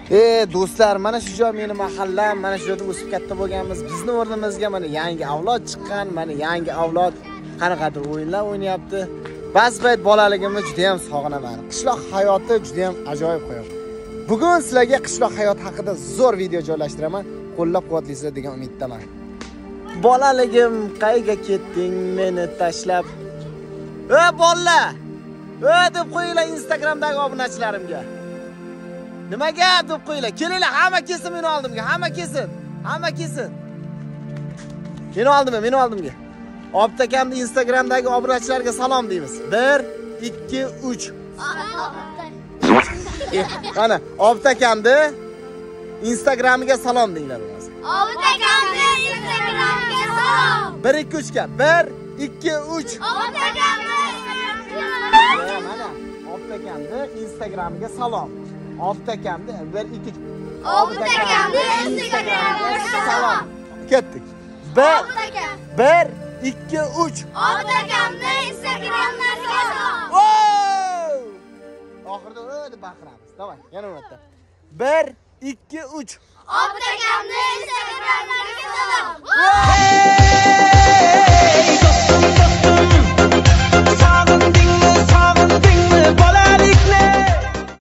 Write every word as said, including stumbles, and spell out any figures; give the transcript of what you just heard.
E do'stlar, mana shu joy meni mahallam, mana shu yerda o'sib katta bo'lganmiz. Bizning o'rnimizga mana yangi avlod chiqqan, mana yangi avlod qanaqadir o'yinlar o'ynayapti. Ba'zi payt bolaligimni juda ham sog'inaman. Qishloq hayoti juda ham ajoyib hayot. Bugun sizlarga qishloq hayoti haqida zo'r video joylashtiraman. Qo'llab-quvvatlaysizlar degan umiddaman. Bolaligim, qayga ketding meni tashlab? Ey bolalar! Ey deb qo'yinglar Instagramdagi obunachilarimga. Nima gap deb qo'yinglar. Kelinglar, hamma kesin meni oldimga, hamma kesin. Hamma kesin. Meni oldimga, meni oldimga. Obid akamning Instagramdagi obunachilarga salom deymiz. bir, ikki, uch. Qani, Obid akamning Instagramiga salom deinglar bo'lmasa. Obid akamning Instagramiga salom. bir, ikki, uch ga. bir, ikki, uch. Obid akamning mana Obid akamning Instagramiga salom. Obid akamning bir, ikki. Obid akamning Instagramiga salom. Ketdik. bir, ikki, uch. Obid akamning Instagramiga salom. Oxirida o'ydi baqiramiz. Davay, yana marta. bir, ikki, uch. Obid akamning Instagramiga salom.